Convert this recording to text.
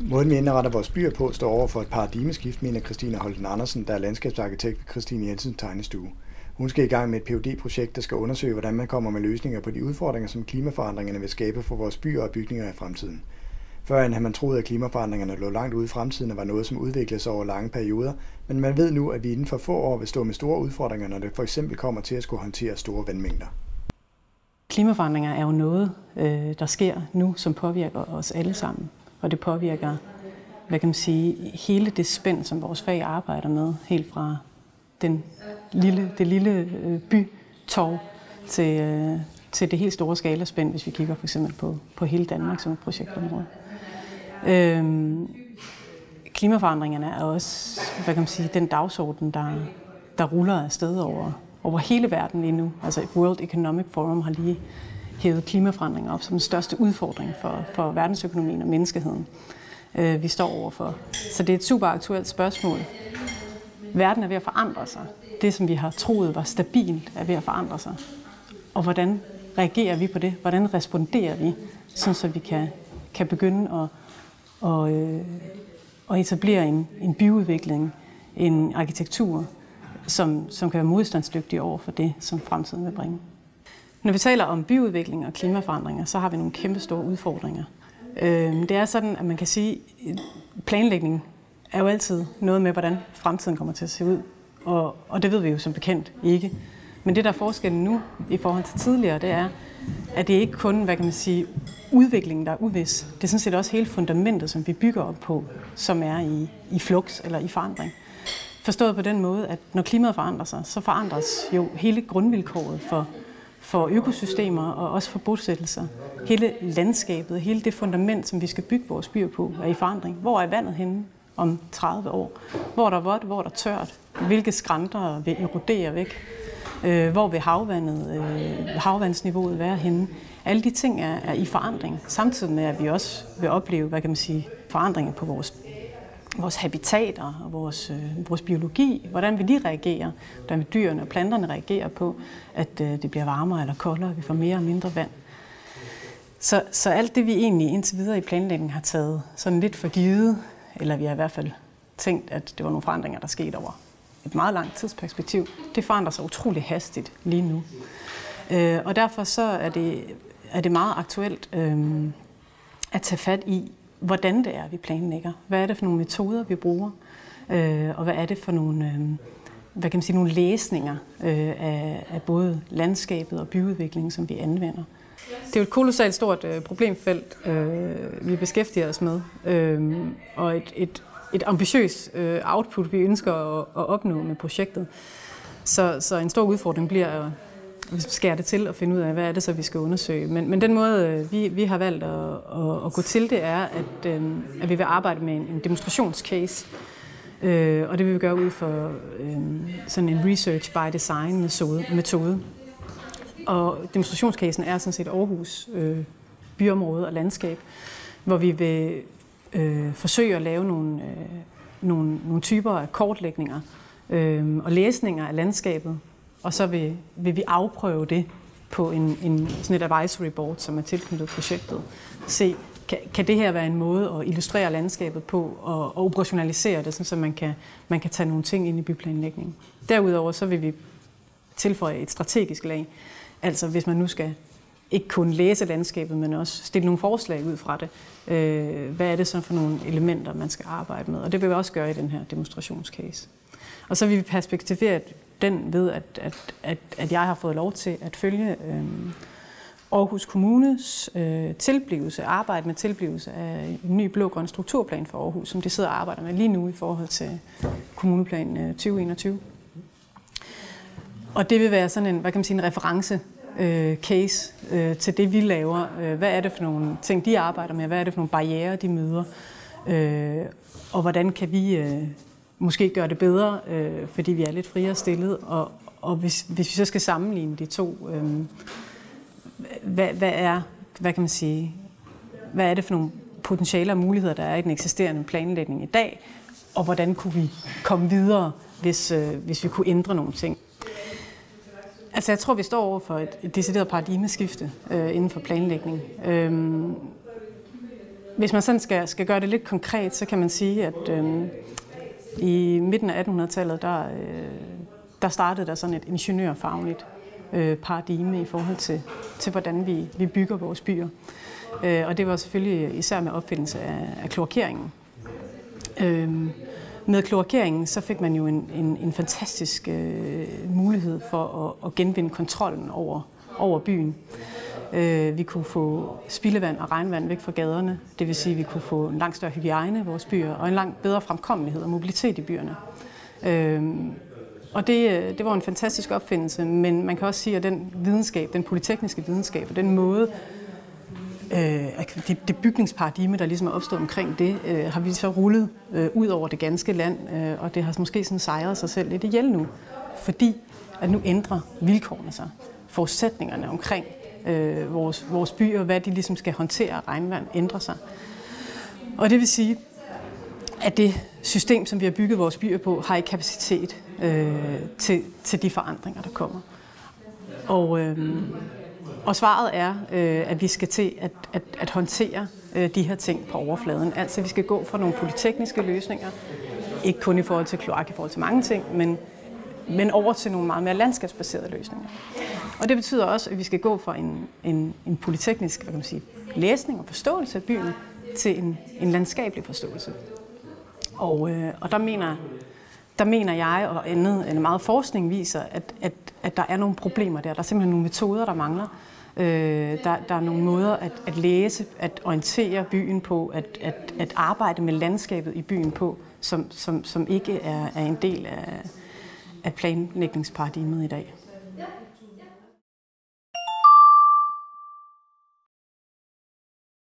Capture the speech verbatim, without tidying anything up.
Måden vi indretter vores byer på står over for et paradigmeskift, mener Christina Holten Andersen, der er landskabsarkitekt ved Christine Jensens tegnestue. Hun skal i gang med et P H D-projekt, der skal undersøge, hvordan man kommer med løsninger på de udfordringer, som klimaforandringerne vil skabe for vores byer og bygninger i fremtiden. Førhen havde man troet, at klimaforandringerne lå langt ude i fremtiden og var noget, som udviklede sig over lange perioder, men man ved nu, at vi inden for få år vil stå med store udfordringer, når det for eksempel kommer til at skulle håndtere store vandmængder. Klimaforandringer er jo noget, der sker nu, som påvirker os alle sammen. Og det påvirker, hvad kan man sige, hele det spænd, som vores fag arbejder med, helt fra den lille, det lille bytorv til, til det helt store skalaspænd, hvis vi kigger for eksempel på, på hele Danmark som et projektområde. Øhm, klimaforandringerne er også, hvad kan man sige, den dagsorden, der, der ruller afsted over, over hele verden lige nu. Altså World Economic Forum har lige hævet klimaforandringer op som den største udfordring for, for verdensøkonomien og menneskeheden, øh, vi står overfor. Så det er et super aktuelt spørgsmål. Verden er ved at forandre sig. Det, som vi har troet var stabilt, er ved at forandre sig. Og hvordan reagerer vi på det? Hvordan responderer vi, så vi kan, kan begynde at, og, øh, at etablere en, en byudvikling, en arkitektur, som, som kan være modstandsdygtig over for det, som fremtiden vil bringe. Når vi taler om byudvikling og klimaforandringer, så har vi nogle kæmpe store udfordringer. Det er sådan, at man kan sige, at planlægning er jo altid noget med, hvordan fremtiden kommer til at se ud. Og, og det ved vi jo som bekendt ikke. Men det, der er forskellen nu i forhold til tidligere, det er, at det ikke kun, hvad kan man sige, udviklingen, der er uvis. Det er sådan set også hele fundamentet, som vi bygger op på, som er i, i flux eller i forandring. Forstået på den måde, at når klimaet forandrer sig, så forandres jo hele grundvilkåret for for økosystemer og også for bosættelser. Hele landskabet, hele det fundament, som vi skal bygge vores byer på, er i forandring. Hvor er vandet henne om tredive år? Hvor er der vådt, hvor er der tørt? Hvilke skrænter vil erodere væk? Hvor vil havvandet, havvandsniveauet være henne? Alle de ting er, er i forandring, samtidig med, at vi også vil opleve, hvad kan man sige, forandringer på vores vores habitater og vores, øh, vores biologi, hvordan vil de reagere, hvordan vil dyrene og planterne reagere på, at øh, det bliver varmere eller koldere, vi får mere og mindre vand. Så, så alt det, vi egentlig indtil videre i planlægningen har taget sådan lidt for givet, eller vi har i hvert fald tænkt, at det var nogle forandringer, der skete over et meget langt tidsperspektiv, det forandrer sig utrolig hastigt lige nu. Øh, og derfor så er det, er det meget aktuelt øh, at tage fat i, hvordan det er, vi planlægger. Hvad er det for nogle metoder, vi bruger? Øh, og hvad er det for nogle, øh, hvad kan man sige, nogle læsninger øh, af, af både landskabet og byudviklingen, som vi anvender? Det er jo et kolossalt stort øh, problemfelt, øh, vi beskæftiger os med, øh, og et, et, et ambitiøst øh, output, vi ønsker at, at opnå med projektet. Så, så en stor udfordring bliver at vi skærer det til og finde ud af, hvad er det så, vi skal undersøge. Men, men den måde, vi, vi har valgt at, at, at gå til det, er, at, at vi vil arbejde med en, en demonstrationscase. Øh, og det vil vi gøre ud for øh, sådan en research by design metode. Og demonstrationscasen er sådan set Aarhus øh, byområde og landskab, hvor vi vil øh, forsøge at lave nogle, øh, nogle, nogle typer af kortlægninger øh, og læsninger af landskabet. Og så vil, vil vi afprøve det på en, en, sådan et advisory board, som er tilknyttet projektet. Se, kan, kan det her være en måde at illustrere landskabet på og, og operationalisere det, så man kan, man kan tage nogle ting ind i byplanlægningen. Derudover så vil vi tilføje et strategisk lag. Altså hvis man nu skal ikke kun læse landskabet, men også stille nogle forslag ud fra det. Øh, hvad er det så for nogle elementer, man skal arbejde med? Og det vil vi også gøre i den her demonstrationscase. Og så vil vi perspektivere den ved, at, at, at, at jeg har fået lov til at følge øh, Aarhus Kommunes øh, tilblivelse, arbejde med tilblivelse af en ny blå-grøn strukturplan for Aarhus, som de sidder og arbejder med lige nu i forhold til kommuneplan øh, tyve enogtyve. Og det vil være sådan en, hvad kan man sige, en reference øh, case øh, til det, vi laver. Øh, hvad er det for nogle ting, de arbejder med? Hvad er det for nogle barrierer, de møder? Øh, og hvordan kan vi øh, måske gøre det bedre, øh, fordi vi er lidt friere stillet? Og, og hvis, hvis vi så skal sammenligne de to, øh, hvad, hvad er, hvad kan man sige, hvad er det for nogle potentialer og muligheder, der er i den eksisterende planlægning i dag? Og hvordan kunne vi komme videre, hvis, øh, hvis vi kunne ændre nogle ting? Altså, jeg tror, vi står over for et, et decideret paradigmeskifte øh, inden for planlægning. Øhm, Hvis man sådan skal, skal gøre det lidt konkret, så kan man sige, at øh, i midten af attenhundredetallet, der, øh, der startede der sådan et ingeniørfagligt øh, paradigme i forhold til, til hvordan vi, vi bygger vores byer. Øh, og det var selvfølgelig især med opfindelse af, af kloakeringen. Øh, med kloakeringen så fik man jo en, en, en fantastisk øh, mulighed for at, at genvinde kontrollen over, over byen. Vi kunne få spildevand og regnvand væk fra gaderne. Det vil sige, at vi kunne få en langt større hygiejne i vores byer og en langt bedre fremkommelighed og mobilitet i byerne. Og det, det var en fantastisk opfindelse, men man kan også sige, at den videnskab, den polytekniske videnskab og den måde, det, det bygningsparadigme, der ligesom er opstået omkring det, har vi så rullet ud over det ganske land, og det har måske sådan sejret sig selv lidt ihjel nu, fordi at nu ændrer vilkårene sig, forudsætningerne omkring Øh, vores, vores byer, hvad de ligesom skal håndtere regnvand, ændrer sig. Og det vil sige, at det system, som vi har bygget vores byer på, har ikke kapacitet øh, til, til de forandringer, der kommer. Og, øh, og svaret er, øh, at vi skal til at, at, at håndtere øh, de her ting på overfladen. Altså, vi skal gå fra nogle polytekniske løsninger, ikke kun i forhold til kloak, i forhold til mange ting, men men over til nogle meget mere landskabsbaserede løsninger. Og det betyder også, at vi skal gå fra en, en, en polyteknisk, hvad kan man sige, læsning og forståelse af byen til en, en landskabelig forståelse. Og, øh, og der, mener, der mener jeg, og andet, eller meget forskning viser, at, at, at der er nogle problemer der. Der er simpelthen nogle metoder, der mangler. Øh, der, der er nogle måder at, at læse, at orientere byen på, at, at, at arbejde med landskabet i byen på, som, som, som ikke er, er en del af af planlægningsparadigmet i dag.